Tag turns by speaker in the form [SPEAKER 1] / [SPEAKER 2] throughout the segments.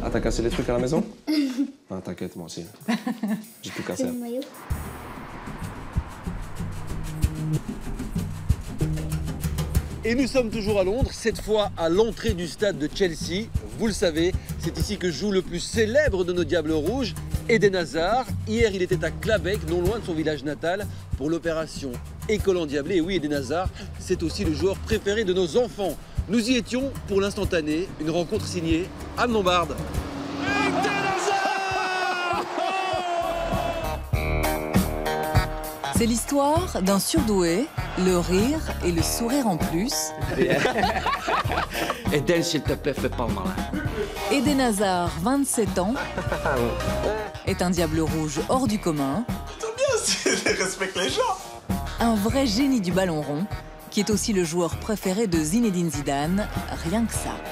[SPEAKER 1] Ah, t'as cassé les trucs à la maison? Ah, t'inquiète, moi aussi. J'ai tout cassé.
[SPEAKER 2] Le maillot.
[SPEAKER 3] Et nous sommes toujours à Londres, cette fois à l'entrée du stade de Chelsea. Vous le savez, c'est ici que joue le plus célèbre de nos Diables Rouges, Eden Hazard. Hier, il était à Clabec, non loin de son village natal, pour l'opération École endiablée. Et oui, Eden Hazard, c'est aussi le joueur préféré de nos enfants. Nous y étions pour l'instantané, une rencontre signée Anne Lombarde.
[SPEAKER 4] C'est l'histoire d'un surdoué, le rire et le sourire en plus.
[SPEAKER 5] Eden, s'il te plaît, fais pas le malin.
[SPEAKER 4] Eden Hazard, 27 ans, est un diable rouge hors du commun.
[SPEAKER 6] C'est bien, respecte les gens.
[SPEAKER 4] Un vrai génie du ballon rond, qui est aussi le joueur préféré de Zinedine Zidane, rien que ça.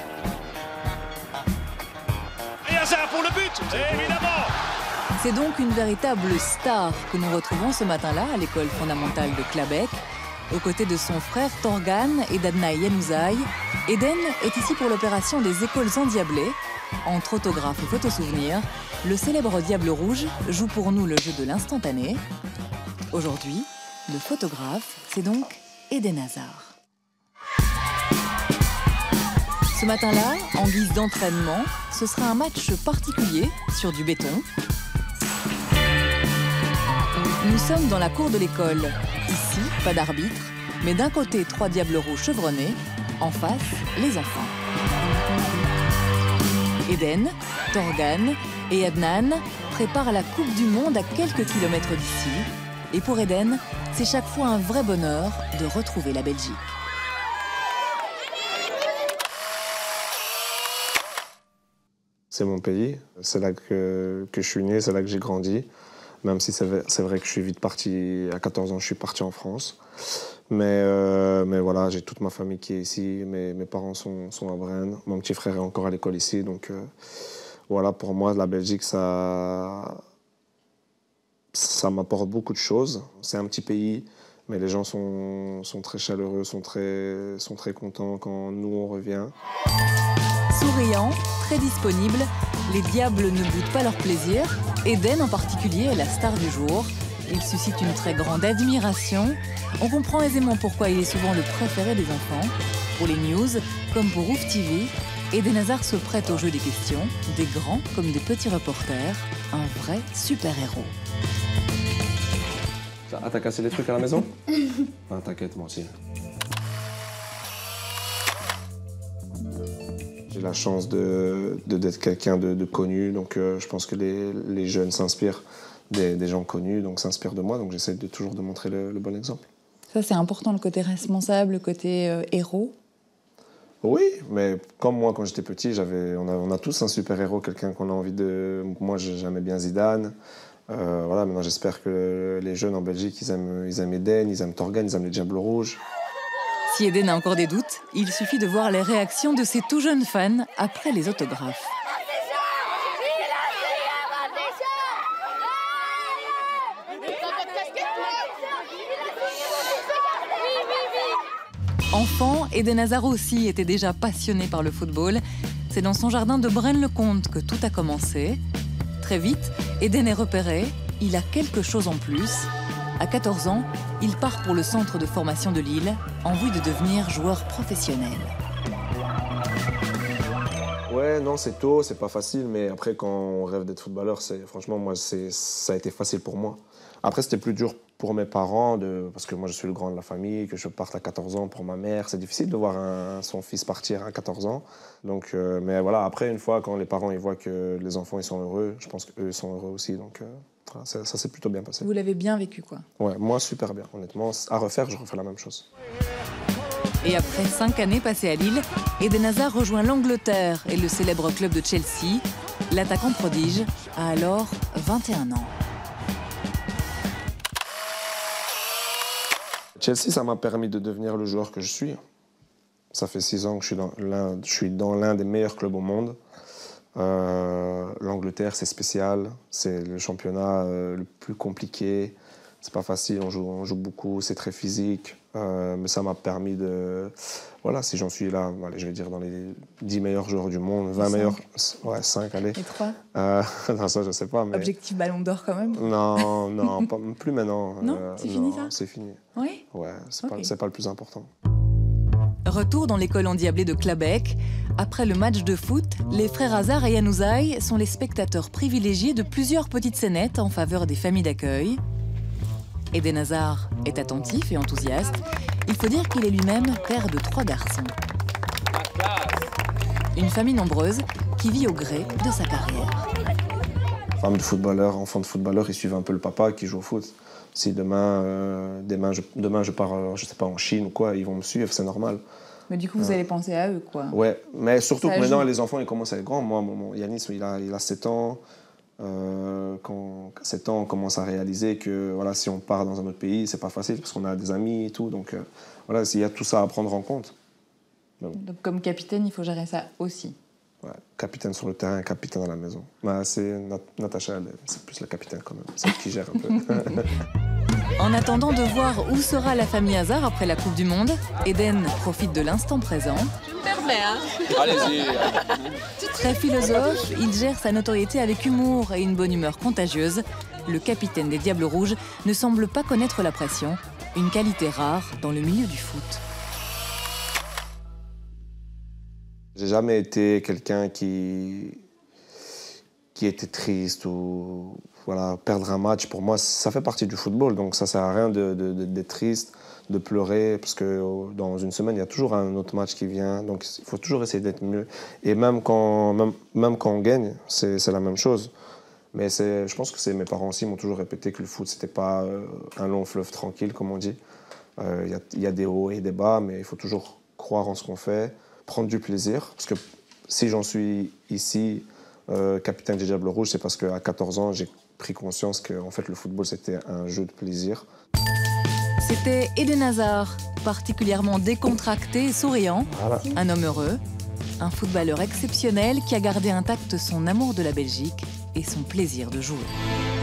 [SPEAKER 7] Et Hazard pour le but, évidemment.
[SPEAKER 4] C'est donc une véritable star que nous retrouvons ce matin-là à l'école fondamentale de Clabec. Aux côtés de son frère Torgan et d'Adna Yanouzaï, Eden est ici pour l'opération des écoles endiablées. Entre autographes et photosouvenirs, le célèbre Diable Rouge joue pour nous le jeu de l'instantané. Aujourd'hui, le photographe, c'est donc Eden Hazard. Ce matin-là, en guise d'entraînement, ce sera un match particulier sur du béton. Nous sommes dans la cour de l'école. Ici, pas d'arbitre, mais d'un côté, 3 diables rouges chevronnés, en face, les enfants. Eden, Torgan et Adnan préparent la Coupe du Monde à quelques kilomètres d'ici. Et pour Eden, c'est chaque fois un vrai bonheur de retrouver la Belgique.
[SPEAKER 1] C'est mon pays, c'est là que je suis né, c'est là que j'ai grandi. Même si c'est vrai que je suis vite parti, à 14 ans, je suis parti en France. Mais voilà, j'ai toute ma famille qui est ici, mes parents sont à Braine, mon petit frère est encore à l'école ici. Donc voilà, pour moi, la Belgique, ça m'apporte beaucoup de choses. C'est un petit pays, mais les gens sont très chaleureux, sont très contents quand nous, on revient.
[SPEAKER 4] Souriant, très disponible, les diables ne boudent pas leur plaisir. Eden en particulier est la star du jour. Il suscite une très grande admiration. On comprend aisément pourquoi il est souvent le préféré des enfants. Pour les news, comme pour Ouf TV, Eden Hazard se prête au jeu des questions, des grands comme des petits reporters, un vrai super-héros.
[SPEAKER 1] Ah, t'as cassé les trucs à la maison? Ah, t'inquiète, moi aussi. J'ai la chance d'être quelqu'un de connu, donc je pense que les jeunes s'inspirent des gens connus, donc s'inspirent de moi, donc j'essaie toujours de montrer le bon exemple.
[SPEAKER 4] Ça, c'est important, le côté responsable, le côté héros.
[SPEAKER 1] Oui, mais comme moi, quand j'étais petit, on a tous un super-héros, quelqu'un qu'on a envie de... Moi, j'aimais bien Zidane. Voilà, maintenant, j'espère que les jeunes en Belgique, ils aiment Eden, ils aiment Torgan, ils aiment les Diables Rouges.
[SPEAKER 4] Si Eden a encore des doutes, il suffit de voir les réactions de ses tout jeunes fans après les autographes. Enfant, Eden Hazard aussi était déjà passionné par le football. C'est dans son jardin de Braine-le-Comte que tout a commencé. Très vite, Eden est repéré, il a quelque chose en plus. À 14 ans, il part pour le centre de formation de Lille en vue de devenir joueur professionnel.
[SPEAKER 1] Ouais, non, c'est tôt, c'est pas facile, mais après, quand on rêve d'être footballeur, franchement, moi, ça a été facile pour moi. Après, c'était plus dur pour mes parents, parce que moi, je suis le grand de la famille, que je parte à 14 ans pour ma mère. C'est difficile de voir son fils partir à 14 ans. Donc, mais voilà, après, une fois, quand les parents ils voient que les enfants ils sont heureux, je pense qu'eux, ils sont heureux aussi. Donc, voilà, ça s'est plutôt bien passé.
[SPEAKER 4] Vous l'avez bien vécu, quoi.
[SPEAKER 1] Ouais, moi, super bien, honnêtement. À refaire, je refais la même chose.
[SPEAKER 4] Et après 5 années passées à Lille, Eden Hazard rejoint l'Angleterre et le célèbre club de Chelsea. L'attaquant prodige a alors 21 ans.
[SPEAKER 1] Chelsea, ça m'a permis de devenir le joueur que je suis. Ça fait 6 ans que je suis dans l'un des meilleurs clubs au monde. L'Angleterre, c'est spécial. C'est le championnat le plus compliqué. C'est pas facile, on joue beaucoup, c'est très physique. Mais ça m'a permis de... Voilà, si j'en suis là, allez, je vais dire dans les 10 meilleurs joueurs du monde, 20 meilleurs... Ouais, 5, allez.
[SPEAKER 4] Et 3
[SPEAKER 1] non, ça, je sais pas, mais...
[SPEAKER 4] Objectif Ballon d'Or quand même?
[SPEAKER 1] Non, non, pas, plus maintenant.
[SPEAKER 4] Non, c'est fini ça?
[SPEAKER 1] C'est fini.
[SPEAKER 4] Oui.
[SPEAKER 1] Ouais, c'est
[SPEAKER 4] Ok.
[SPEAKER 1] pas le plus important.
[SPEAKER 4] Retour dans l'école endiablée de Clabecq. Après le match de foot, les frères Hazard et Yanouzaï sont les spectateurs privilégiés de plusieurs petites scénettes en faveur des familles d'accueil. Eden Hazard est attentif et enthousiaste. Il faut dire qu'il est lui-même père de 3 garçons. Une famille nombreuse qui vit au gré de sa carrière.
[SPEAKER 1] Femme de footballeur, enfant de footballeur, ils suivent un peu le papa qui joue au foot. Si demain je pars, je sais pas, en Chine ou quoi, ils vont me suivre, c'est normal.
[SPEAKER 4] Mais du coup, vous allez penser à eux, quoi.
[SPEAKER 1] Ouais, mais surtout
[SPEAKER 4] Ça
[SPEAKER 1] que maintenant,
[SPEAKER 4] joue.
[SPEAKER 1] les enfants, ils commencent à être grands. Moi, mon Yanis, il a 7 ans. Quand 7 ans, on commence à réaliser que voilà, si on part dans un autre pays, c'est pas facile parce qu'on a des amis et tout. Donc voilà, il y a tout ça à prendre en compte.
[SPEAKER 4] Donc, comme capitaine, il faut gérer ça aussi.
[SPEAKER 1] Ouais, capitaine sur le terrain, capitaine à la maison. Bah, c'est Natacha, c'est plus la capitaine quand même, celle qui gère un peu.
[SPEAKER 4] En attendant de voir où sera la famille Hazard après la Coupe du Monde, Eden profite de l'instant présent.
[SPEAKER 3] Allez-y.
[SPEAKER 4] Très philosophe, il gère sa notoriété avec humour et une bonne humeur contagieuse. Le capitaine des Diables Rouges ne semble pas connaître la pression, une qualité rare dans le milieu du foot.
[SPEAKER 1] J'ai jamais été quelqu'un qui était triste ou voilà, perdre un match. Pour moi, ça fait partie du football, donc ça sert à rien d'être triste, de pleurer, parce que dans une semaine, il y a toujours un autre match qui vient, donc il faut toujours essayer d'être mieux. Et même quand on gagne, c'est la même chose. Mais je pense que mes parents aussi m'ont toujours répété que le foot, c'était pas un long fleuve tranquille, comme on dit. Il y a des hauts et des bas, mais il faut toujours croire en ce qu'on fait, prendre du plaisir, parce que si j'en suis ici, capitaine des Diables Rouges, c'est parce qu'à 14 ans, j'ai pris conscience que en fait, le football, c'était un jeu de plaisir.
[SPEAKER 4] C'était Eden Hazard, particulièrement décontracté et souriant,
[SPEAKER 1] Voilà.
[SPEAKER 4] un homme heureux, un footballeur exceptionnel qui a gardé intact son amour de la Belgique et son plaisir de jouer.